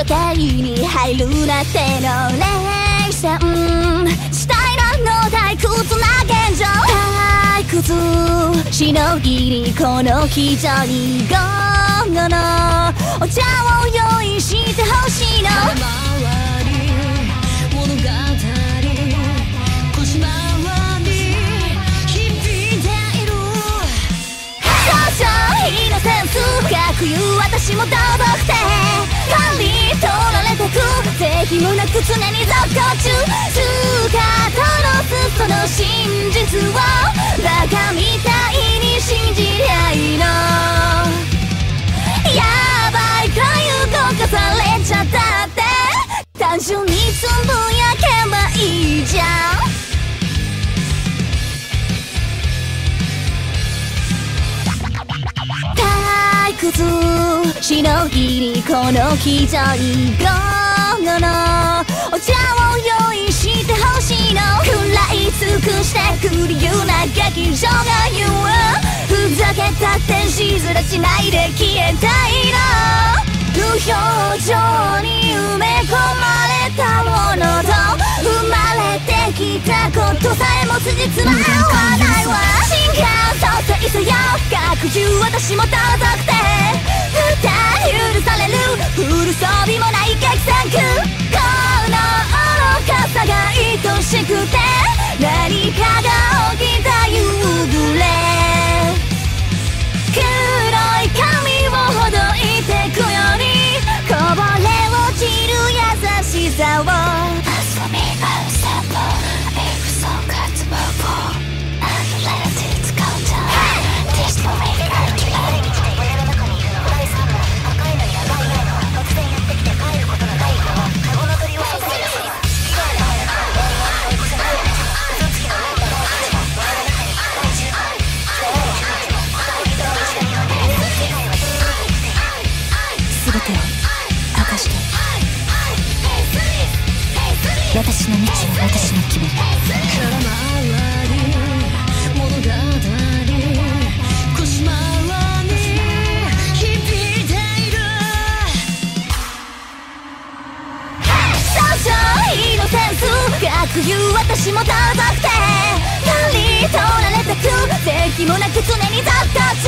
界に入るなっての冷戦したいなの退屈な現状退屈しのぎにこの非常に午後のお茶を用意してほしいのイノセンス深く言う私もどうぞって管理取られてくぜひもなく常に続行中姿のすその真実をバカみたいに信じりゃいいのやばいという動かされちゃったって単純につぶやけばいいじゃん退屈しのぎにこの非常に午後のお茶を用意してほしいの食らい尽くしてく理由な劇場が言うふざけたってしずらしないで消えたいの無表情に埋め込まれたものと生まれてきたことさえも辻褄合わないわ進化蘇生せよ学習私も盗賊で許されるフル装備もない激戦区この愚かさが愛しくて何かが起きた夕暮れ黒い髪をほどいてくようにこぼれ落ちる優しさを As for me, I'll sample If so, cut the bubble And let it go down This for me, I'll delay 俺の中にいるの第三の赤いのやばいないの突然やってきて帰ることのないのカゴの鳥を外に出す以外の俺は追い越せない嘘つきのないだろう俺の中に大事な俺の中に大人の時代を見る世界は全てを明かして私の道を私が決める空回り物語腰回り響いている少々イノセンス学言う私も盗賊で管理取られてく敵もなく常に雑貨中